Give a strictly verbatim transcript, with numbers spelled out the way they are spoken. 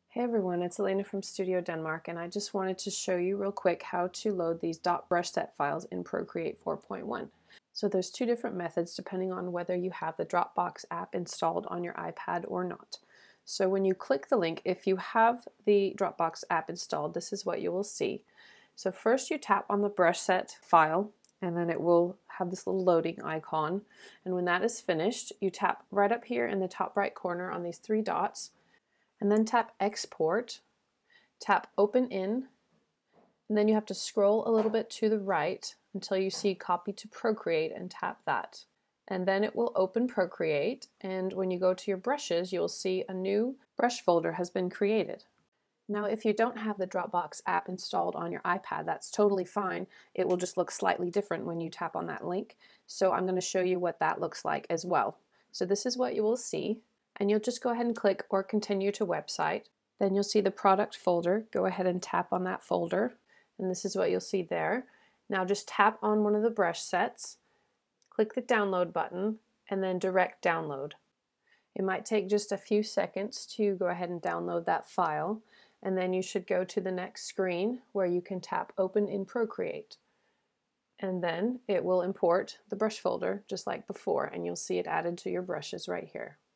Hey everyone, it's Elena from Studio Denmark, and I just wanted to show you real quick how to load these .brushset files in Procreate four point one. So there's two different methods depending on whether you have the Dropbox app installed on your iPad or not. So when you click the link, if you have the Dropbox app installed, this is what you will see. So first you tap on the brushset file, and then it will have this little loading icon. And when that is finished, you tap right up here in the top right corner on these three dots, and then tap Export, tap Open In, and then you have to scroll a little bit to the right until you see Copy to Procreate and tap that. And then it will open Procreate, and when you go to your brushes, you'll see a new brush folder has been created. Now, if you don't have the Dropbox app installed on your iPad, that's totally fine. It will just look slightly different when you tap on that link. So I'm going to show you what that looks like as well. So this is what you will see. And you'll just go ahead and click or continue to website. Then you'll see the product folder. Go ahead and tap on that folder, and this is what you'll see there. Now just tap on one of the brush sets, click the download button, and then direct download. It might take just a few seconds to go ahead and download that file, and then you should go to the next screen where you can tap Open in Procreate. And then it will import the brush folder just like before, and you'll see it added to your brushes right here.